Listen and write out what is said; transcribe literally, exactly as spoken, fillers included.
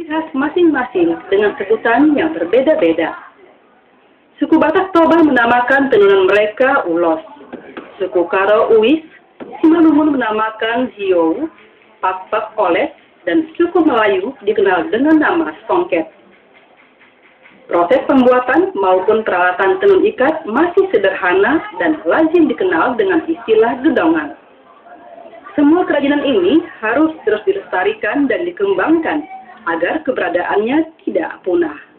khas masing-masing dengan sebutan yang berbeda-beda. Suku Batak Toba menamakan tenunan mereka ulos. Suku Karo Uis, Simalungun menamakan hiou, Pak-Pak oles, dan suku Melayu dikenal dengan nama songket. Proses pembuatan maupun peralatan tenun ikat masih sederhana dan lazim dikenal dengan istilah gedongan. Semua kerajinan ini harus terus dilestarikan dan dikembangkan agar keberadaannya tidak punah.